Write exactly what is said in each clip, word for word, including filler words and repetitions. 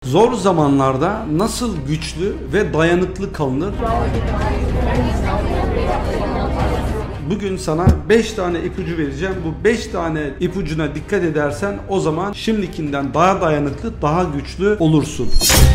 Zor zamanlarda nasıl güçlü ve dayanıklı kalınır? Bugün sana beş tane ipucu vereceğim. Bu beş tane ipucuna dikkat edersen o zaman şimdikinden daha dayanıklı, daha güçlü olursun.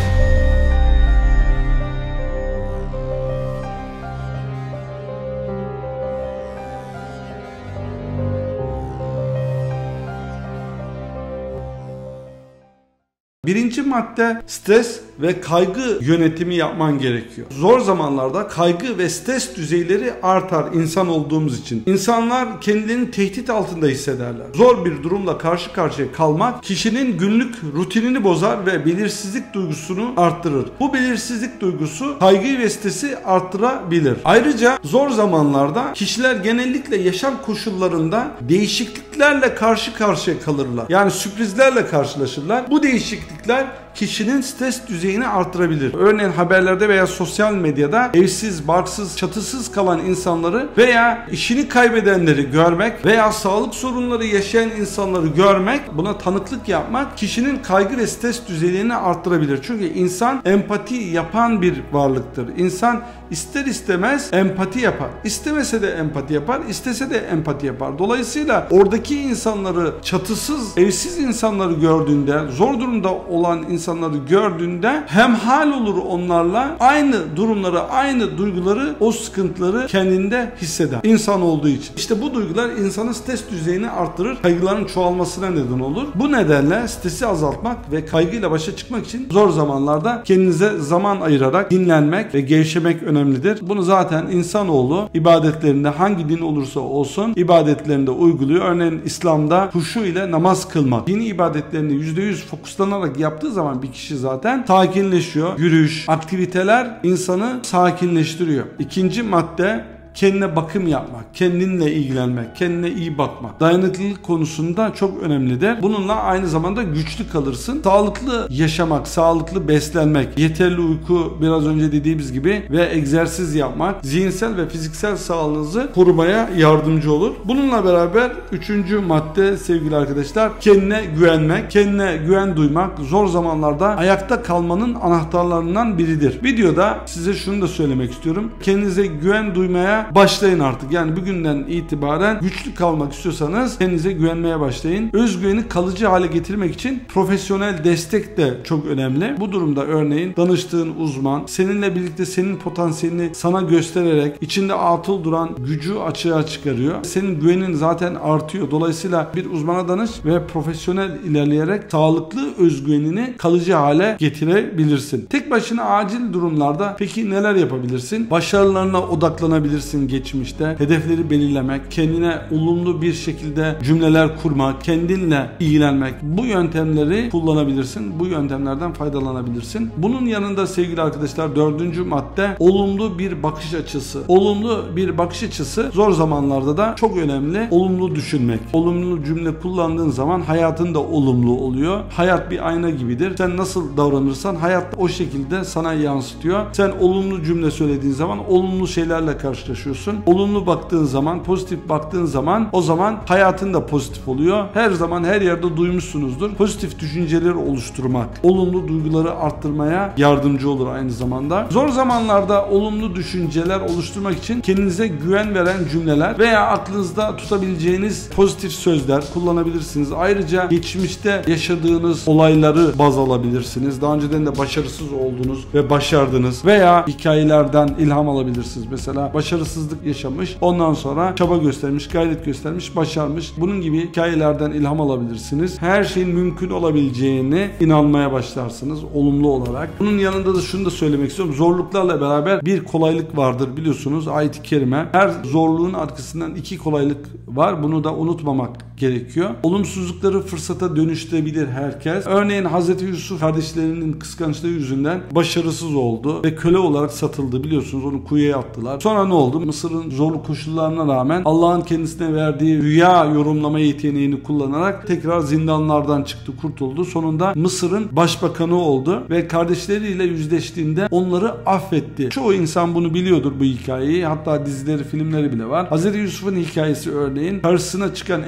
Birinci madde stres ve kaygı yönetimi yapman gerekiyor. Zor zamanlarda kaygı ve stres düzeyleri artar insan olduğumuz için. İnsanlar kendilerini tehdit altında hissederler. Zor bir durumla karşı karşıya kalmak kişinin günlük rutinini bozar ve belirsizlik duygusunu arttırır. Bu belirsizlik duygusu kaygıyı ve stresi arttırabilir. Ayrıca zor zamanlarda kişiler genellikle yaşam koşullarında değişikliklerle karşı karşıya kalırlar. Yani sürprizlerle karşılaşırlar. Bu değişiklikler kişinin stres düzeyini artırabilir. Örneğin haberlerde veya sosyal medyada evsiz, barksız, çatısız kalan insanları veya işini kaybedenleri görmek veya sağlık sorunları yaşayan insanları görmek, buna tanıklık yapmak kişinin kaygı ve stres düzeyini arttırabilir. Çünkü insan empati yapan bir varlıktır. İnsan ister istemez empati yapar. İstemese de empati yapar, istese de empati yapar. Dolayısıyla oradaki insanları, çatısız, evsiz insanları gördüğünde, zor durumda olan insanları gördüğünde hemhal olur onlarla, aynı durumları, aynı duyguları, o sıkıntıları kendinde hisseder. İnsan olduğu için. İşte bu duygular insanın stres düzeyini arttırır, kaygıların çoğalmasına neden olur. Bu nedenle stresi azaltmak ve kaygıyla başa çıkmak için zor zamanlarda kendinize zaman ayırarak dinlenmek ve gevşemek önemlidir. Bunu zaten insanoğlu ibadetlerinde, hangi din olursa olsun ibadetlerinde uyguluyor. Örneğin İslam'da huşu ile namaz kılmak. Dini ibadetlerini yüzde yüz fokuslanarak yaptığı zaman bir kişi zaten sakinleşiyor. Yürüyüş, aktiviteler insanı sakinleştiriyor. İkinci madde kendine bakım yapmak, kendinle ilgilenmek, kendine iyi bakmak. Dayanıklılık konusunda çok önemlidir. Bununla aynı zamanda güçlü kalırsın. Sağlıklı yaşamak, sağlıklı beslenmek, yeterli uyku, biraz önce dediğimiz gibi ve egzersiz yapmak, zihinsel ve fiziksel sağlığınızı korumaya yardımcı olur. Bununla beraber üçüncü madde sevgili arkadaşlar, kendine güvenmek, kendine güven duymak zor zamanlarda ayakta kalmanın anahtarlarından biridir. Videoda size şunu da söylemek istiyorum. Kendinize güven duymaya başlayın artık. Yani bugünden itibaren güçlü kalmak istiyorsanız kendinize güvenmeye başlayın. Özgüveni kalıcı hale getirmek için profesyonel destek de çok önemli. Bu durumda örneğin danıştığın uzman seninle birlikte senin potansiyelini sana göstererek içinde atıl duran gücü açığa çıkarıyor. Senin güvenin zaten artıyor. Dolayısıyla bir uzmana danış ve profesyonel ilerleyerek sağlıklı özgüvenini kalıcı hale getirebilirsin. Tek başına acil durumlarda peki neler yapabilirsin? Başarılarına odaklanabilirsin geçmişte. Hedefleri belirlemek, kendine olumlu bir şekilde cümleler kurmak, kendinle ilgilenmek. Bu yöntemleri kullanabilirsin. Bu yöntemlerden faydalanabilirsin. Bunun yanında sevgili arkadaşlar dördüncü madde olumlu bir bakış açısı. Olumlu bir bakış açısı zor zamanlarda da çok önemli. Olumlu düşünmek. Olumlu cümle kullandığın zaman hayatın da olumlu oluyor. Hayat bir ayna gibidir. Sen nasıl davranırsan hayat o şekilde sana yansıtıyor. Sen olumlu cümle söylediğin zaman olumlu şeylerle karşılaşıyorsun. Olumlu baktığın zaman, pozitif baktığın zaman o zaman hayatın da pozitif oluyor. Her zaman her yerde duymuşsunuzdur. Pozitif düşünceleri oluşturmak, olumlu duyguları arttırmaya yardımcı olur aynı zamanda. Zor zamanlarda olumlu düşünceler oluşturmak için kendinize güven veren cümleler veya aklınızda tutabileceğiniz pozitif sözler kullanabilirsiniz. Ayrıca geçmişte yaşadığınız olayları baz alabilirsiniz. Daha önceden de başarısız oldunuz ve başardınız veya hikayelerden ilham alabilirsiniz. Mesela başarısızlık yaşamış, ondan sonra çaba göstermiş, gayret göstermiş, başarmış. Bunun gibi hikayelerden ilham alabilirsiniz. Her şeyin mümkün olabileceğine inanmaya başlarsınız olumlu olarak. Bunun yanında da şunu da söylemek istiyorum. Zorluklarla beraber bir kolaylık vardır biliyorsunuz. Ayet-i kerime. Her zorluğun arkasından iki kolaylık var. Bunu da unutmamak gerekiyor. Olumsuzlukları fırsata dönüştürebilir herkes. Örneğin Hazreti Yusuf kardeşlerinin kıskançlığı yüzünden başarısız oldu ve köle olarak satıldı biliyorsunuz. Onu kuyuya attılar. Sonra ne oldu? Mısır'ın zorlu koşullarına rağmen Allah'ın kendisine verdiği rüya yorumlama yeteneğini kullanarak tekrar zindanlardan çıktı, kurtuldu. Sonunda Mısır'ın başbakanı oldu ve kardeşleriyle yüzleştiğinde onları affetti. Çoğu insan bunu biliyordur bu hikayeyi. Hatta dizileri, filmleri bile var. Hazreti Yusuf'un hikayesi örneğin karşısına çıkan engeller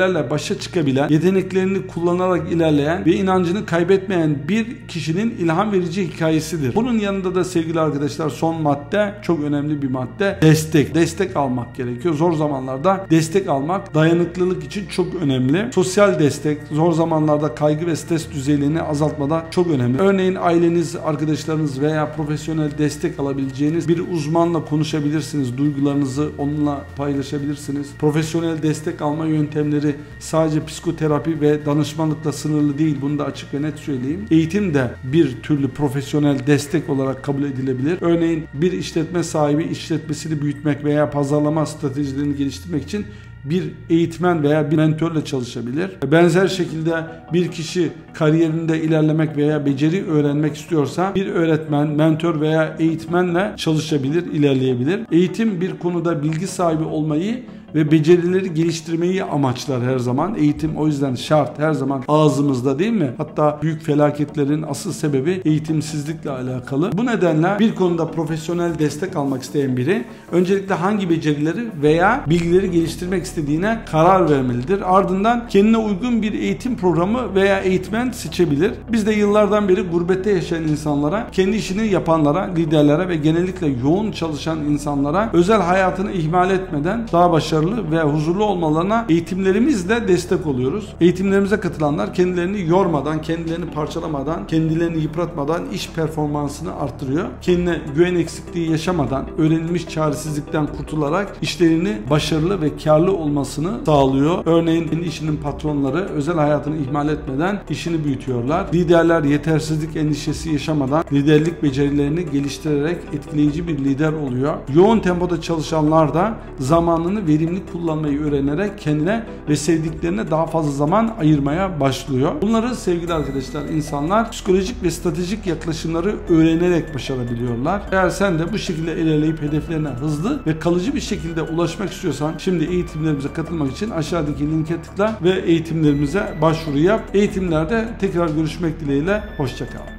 engellerle başa çıkabilen, yeteneklerini kullanarak ilerleyen ve inancını kaybetmeyen bir kişinin ilham verici hikayesidir. Bunun yanında da sevgili arkadaşlar son madde, çok önemli bir madde, destek. Destek almak gerekiyor. Zor zamanlarda destek almak dayanıklılık için çok önemli. Sosyal destek zor zamanlarda kaygı ve stres düzeylerini azaltmada çok önemli. Örneğin aileniz, arkadaşlarınız veya profesyonel destek alabileceğiniz bir uzmanla konuşabilirsiniz. Duygularınızı onunla paylaşabilirsiniz. Profesyonel destek alma yöntemleri sadece psikoterapi ve danışmanlıkla sınırlı değil. Bunu da açık ve net söyleyeyim. Eğitim de bir türlü profesyonel destek olarak kabul edilebilir. Örneğin bir işletme sahibi işletmesini büyütmek veya pazarlama stratejilerini geliştirmek için bir eğitmen veya bir mentörle çalışabilir. Benzer şekilde bir kişi kariyerinde ilerlemek veya beceri öğrenmek istiyorsa bir öğretmen, mentör veya eğitmenle çalışabilir, ilerleyebilir. Eğitim bir konuda bilgi sahibi olmayı ve becerileri geliştirmeyi amaçlar her zaman. Eğitim o yüzden şart, her zaman ağzımızda değil mi? Hatta büyük felaketlerin asıl sebebi eğitimsizlikle alakalı. Bu nedenle bir konuda profesyonel destek almak isteyen biri öncelikle hangi becerileri veya bilgileri geliştirmek istediğine karar vermelidir. Ardından kendine uygun bir eğitim programı veya eğitmen seçebilir. Biz de yıllardan beri gurbette yaşayan insanlara, kendi işini yapanlara, liderlere ve genellikle yoğun çalışan insanlara özel hayatını ihmal etmeden daha başarılı ve huzurlu olmalarına eğitimlerimizle destek oluyoruz. Eğitimlerimize katılanlar kendilerini yormadan, kendilerini parçalamadan, kendilerini yıpratmadan iş performansını arttırıyor. Kendine güven eksikliği yaşamadan, öğrenilmiş çaresizlikten kurtularak işlerini başarılı ve karlı olmasını sağlıyor. Örneğin işinin patronları özel hayatını ihmal etmeden işini büyütüyorlar. Liderler yetersizlik endişesi yaşamadan liderlik becerilerini geliştirerek etkileyici bir lider oluyor. Yoğun tempoda çalışanlar da zamanını verimli kullanmayı öğrenerek kendine ve sevdiklerine daha fazla zaman ayırmaya başlıyor. Bunları sevgili arkadaşlar insanlar psikolojik ve stratejik yaklaşımları öğrenerek başarabiliyorlar. Eğer sen de bu şekilde ilerleyip hedeflerine hızlı ve kalıcı bir şekilde ulaşmak istiyorsan şimdi eğitimlerimize katılmak için aşağıdaki linke tıkla ve eğitimlerimize başvuru yap. Eğitimlerde tekrar görüşmek dileğiyle. Hoşça kal.